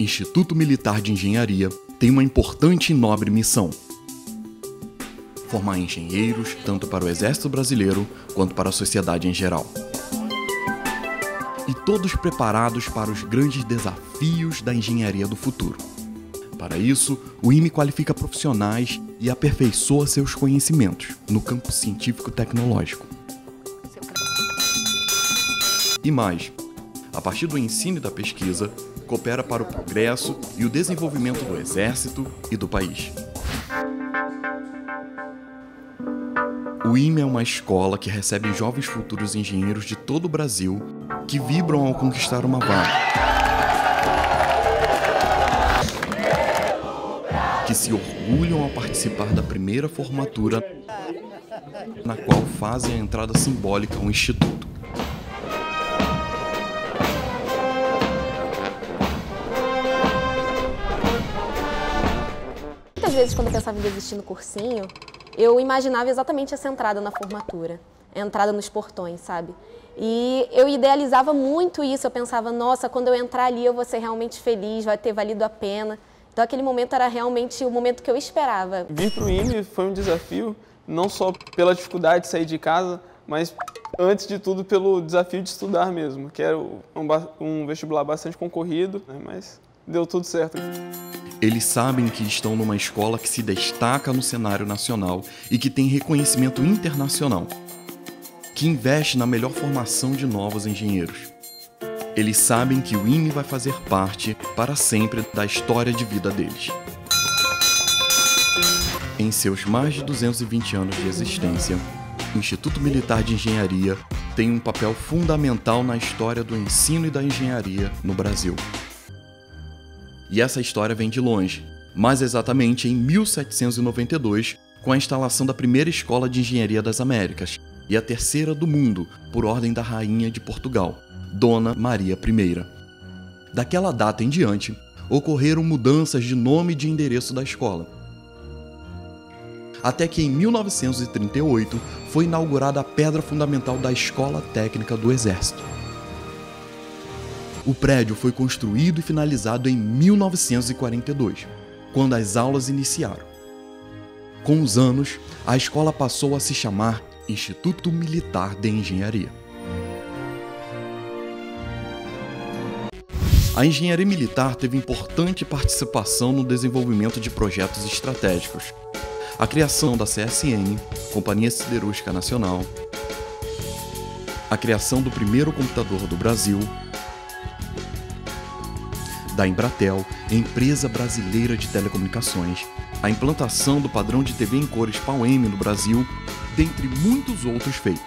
Instituto Militar de Engenharia tem uma importante e nobre missão: formar engenheiros tanto para o Exército Brasileiro quanto para a sociedade em geral. E todos preparados para os grandes desafios da engenharia do futuro. Para isso, o IME qualifica profissionais e aperfeiçoa seus conhecimentos no campo científico-tecnológico. E mais, a partir do ensino e da pesquisa, coopera para o progresso e o desenvolvimento do Exército e do país. O IME é uma escola que recebe jovens futuros engenheiros de todo o Brasil que vibram ao conquistar uma vaga, que se orgulham ao participar da primeira formatura, na qual fazem a entrada simbólica ao Instituto. Muitas vezes, quando eu pensava em desistir no cursinho, eu imaginava exatamente essa entrada na formatura, a entrada nos portões, sabe? E eu idealizava muito isso, eu pensava, nossa, quando eu entrar ali eu vou ser realmente feliz, vai ter valido a pena. Então aquele momento era realmente o momento que eu esperava. Vir para o IME foi um desafio, não só pela dificuldade de sair de casa, mas antes de tudo pelo desafio de estudar mesmo, que era um vestibular bastante concorrido, né, mas deu tudo certo. Eles sabem que estão numa escola que se destaca no cenário nacional e que tem reconhecimento internacional, que investe na melhor formação de novos engenheiros. Eles sabem que o IME vai fazer parte, para sempre, da história de vida deles. Em seus mais de 220 anos de existência, o Instituto Militar de Engenharia tem um papel fundamental na história do ensino e da engenharia no Brasil. E essa história vem de longe, mais exatamente em 1792, com a instalação da primeira Escola de Engenharia das Américas e a terceira do mundo, por ordem da Rainha de Portugal, Dona Maria I. Daquela data em diante, ocorreram mudanças de nome e de endereço da escola. Até que em 1938 foi inaugurada a pedra fundamental da Escola Técnica do Exército. O prédio foi construído e finalizado em 1942, quando as aulas iniciaram. Com os anos, a escola passou a se chamar Instituto Militar de Engenharia. A engenharia militar teve importante participação no desenvolvimento de projetos estratégicos, a criação da CSN, Companhia Siderúrgica Nacional, a criação do primeiro computador do Brasil, da Embratel, Empresa Brasileira de Telecomunicações, a implantação do padrão de TV em cores PAU-M no Brasil, dentre muitos outros feitos.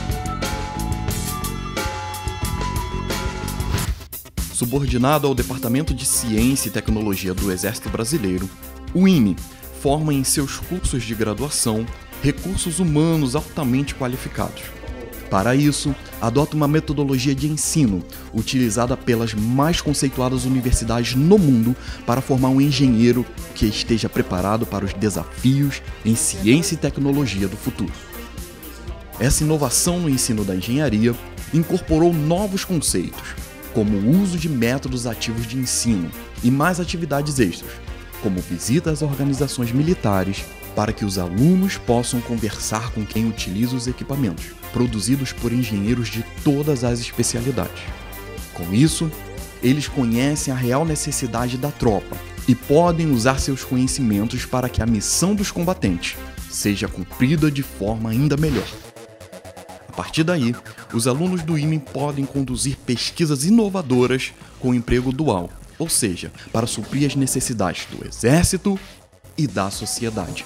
Subordinado ao Departamento de Ciência e Tecnologia do Exército Brasileiro, o IME forma em seus cursos de graduação recursos humanos altamente qualificados. Para isso, adota uma metodologia de ensino utilizada pelas mais conceituadas universidades no mundo para formar um engenheiro que esteja preparado para os desafios em ciência e tecnologia do futuro. Essa inovação no ensino da engenharia incorporou novos conceitos, como o uso de métodos ativos de ensino e mais atividades extras, como visita às organizações militares, para que os alunos possam conversar com quem utiliza os equipamentos, produzidos por engenheiros de todas as especialidades. Com isso, eles conhecem a real necessidade da tropa e podem usar seus conhecimentos para que a missão dos combatentes seja cumprida de forma ainda melhor. A partir daí, os alunos do IME podem conduzir pesquisas inovadoras com emprego dual, ou seja, para suprir as necessidades do Exército e da sociedade.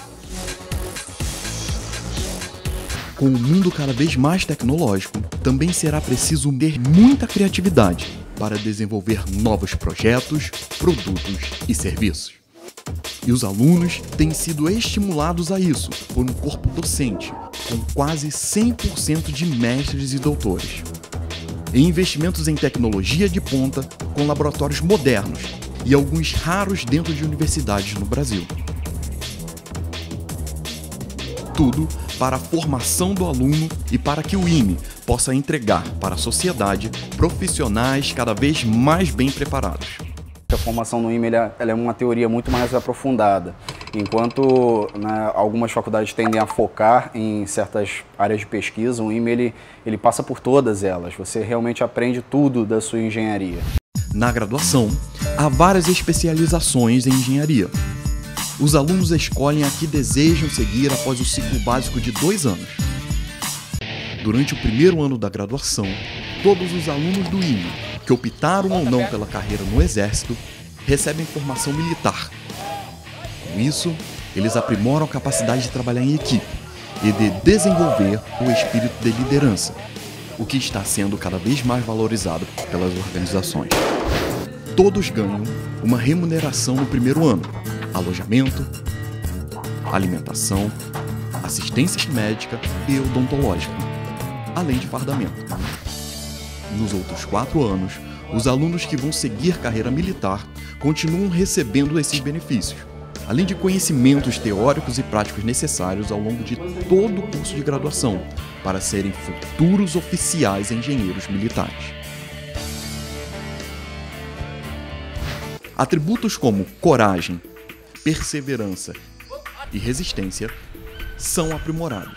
Com o mundo cada vez mais tecnológico, também será preciso ter muita criatividade para desenvolver novos projetos, produtos e serviços. E os alunos têm sido estimulados a isso por um corpo docente, com quase 100% de mestres e doutores. E investimentos em tecnologia de ponta, com laboratórios modernos e alguns raros dentro de universidades no Brasil. Tudo para a formação do aluno e para que o IME possa entregar para a sociedade profissionais cada vez mais bem preparados. A formação no IME ela é uma teoria muito mais aprofundada, enquanto algumas faculdades tendem a focar em certas áreas de pesquisa, o IME ele passa por todas elas, você realmente aprende tudo da sua engenharia. Na graduação, há várias especializações em engenharia. Os alunos escolhem a que desejam seguir após o ciclo básico de 2 anos. Durante o primeiro ano da graduação, todos os alunos do IME, que optaram ou não pela carreira no Exército, recebem formação militar. Com isso, eles aprimoram a capacidade de trabalhar em equipe e de desenvolver o espírito de liderança, o que está sendo cada vez mais valorizado pelas organizações. Todos ganham uma remuneração no primeiro ano: alojamento, alimentação, assistência médica e odontológica, além de fardamento. Nos outros 4 anos, os alunos que vão seguir carreira militar continuam recebendo esses benefícios, além de conhecimentos teóricos e práticos necessários ao longo de todo o curso de graduação, para serem futuros oficiais engenheiros militares. Atributos como coragem, perseverança e resistência são aprimorados.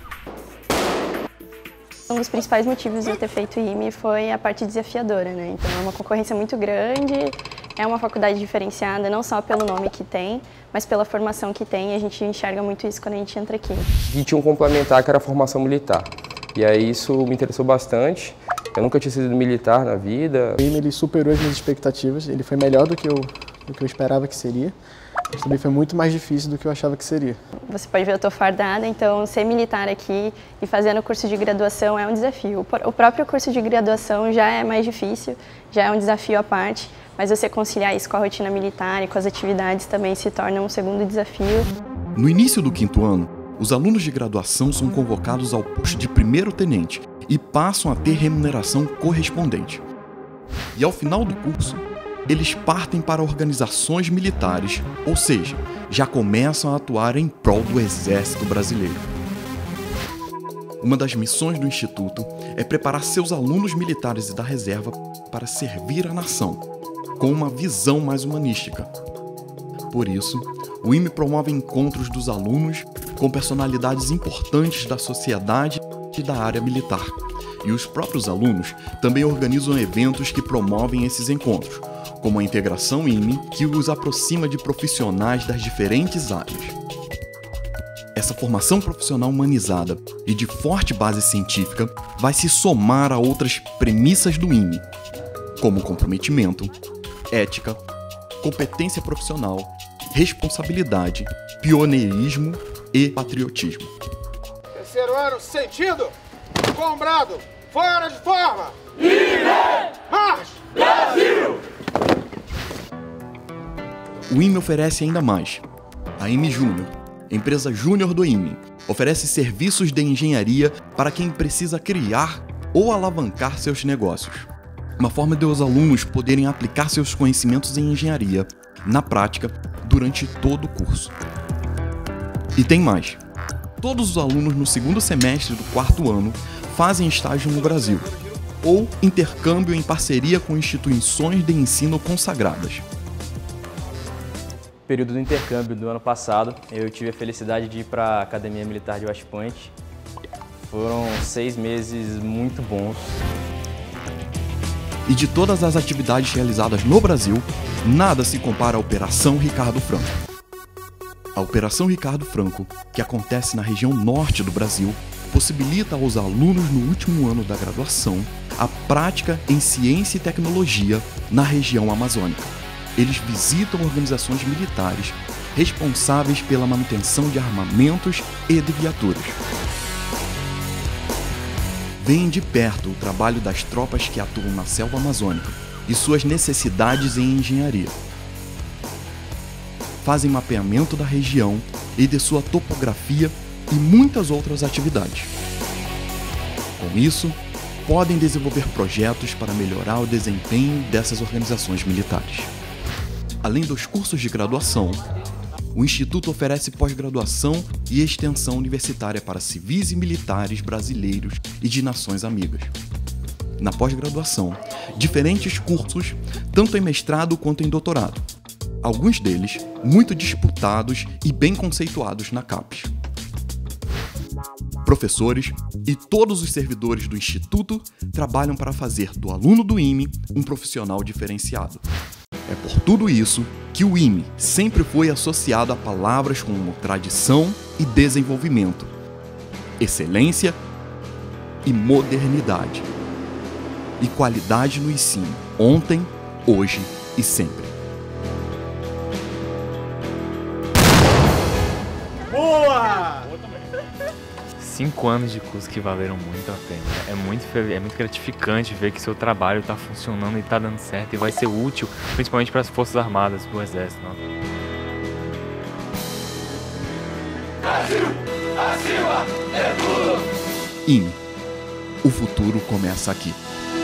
Um dos principais motivos de eu ter feito IME foi a parte desafiadora, né? Então é uma concorrência muito grande, é uma faculdade diferenciada, não só pelo nome que tem, mas pela formação que tem, e a gente enxerga muito isso quando a gente entra aqui. E tinha um complementar que era a formação militar, e aí isso me interessou bastante. Eu nunca tinha sido militar na vida. O IME ele superou as minhas expectativas, ele foi melhor do que eu esperava que seria, mas também foi muito mais difícil do que eu achava que seria. Você pode ver, eu estou fardada, então ser militar aqui e fazendo o curso de graduação é um desafio. O próprio curso de graduação já é mais difícil, já é um desafio à parte, mas você conciliar isso com a rotina militar e com as atividades também se torna um segundo desafio. No início do 5º ano, os alunos de graduação são convocados ao posto de primeiro-tenente e passam a ter remuneração correspondente. E ao final do curso, eles partem para organizações militares, ou seja, já começam a atuar em prol do Exército Brasileiro. Uma das missões do Instituto é preparar seus alunos militares e da reserva para servir a nação, com uma visão mais humanística. Por isso, o IME promove encontros dos alunos com personalidades importantes da sociedade e da área militar. E os próprios alunos também organizam eventos que promovem esses encontros, como a Integração IME, que os aproxima de profissionais das diferentes áreas. Essa formação profissional humanizada e de forte base científica vai se somar a outras premissas do IME, como comprometimento, ética, competência profissional, responsabilidade, pioneirismo e patriotismo. Terceiro ano, sentido, combrado, fora de forma! Marcha! Brasil! O IME oferece ainda mais. A IME Júnior, empresa júnior do IME, oferece serviços de engenharia para quem precisa criar ou alavancar seus negócios. Uma forma de os alunos poderem aplicar seus conhecimentos em engenharia, na prática, durante todo o curso. E tem mais. Todos os alunos no 2º semestre do 4º ano fazem estágio no Brasil, ou intercâmbio em parceria com instituições de ensino consagradas. No período do intercâmbio do ano passado, eu tive a felicidade de ir para a Academia Militar de West Point. Foram 6 meses muito bons. E de todas as atividades realizadas no Brasil, nada se compara à Operação Ricardo Franco. A Operação Ricardo Franco, que acontece na região norte do Brasil, possibilita aos alunos no último ano da graduação a prática em ciência e tecnologia na região amazônica. Eles visitam organizações militares responsáveis pela manutenção de armamentos e de viaturas. Veem de perto o trabalho das tropas que atuam na selva amazônica e suas necessidades em engenharia. Fazem mapeamento da região e de sua topografia e muitas outras atividades. Com isso, podem desenvolver projetos para melhorar o desempenho dessas organizações militares. Além dos cursos de graduação, o Instituto oferece pós-graduação e extensão universitária para civis e militares brasileiros e de nações amigas. na pós-graduação, diferentes cursos, tanto em mestrado quanto em doutorado. Alguns deles muito disputados e bem conceituados na CAPES. Professores e todos os servidores do Instituto trabalham para fazer do aluno do IME um profissional diferenciado. É por tudo isso que o IME sempre foi associado a palavras como tradição e desenvolvimento, excelência e modernidade, e qualidade no ensino, ontem, hoje e sempre. Boa! 5 anos de curso que valeram muito a pena. É muito gratificante ver que seu trabalho está funcionando e está dando certo e vai ser útil, principalmente para as Forças Armadas do Exército. Brasil, acima de tudo! IME. O futuro começa aqui.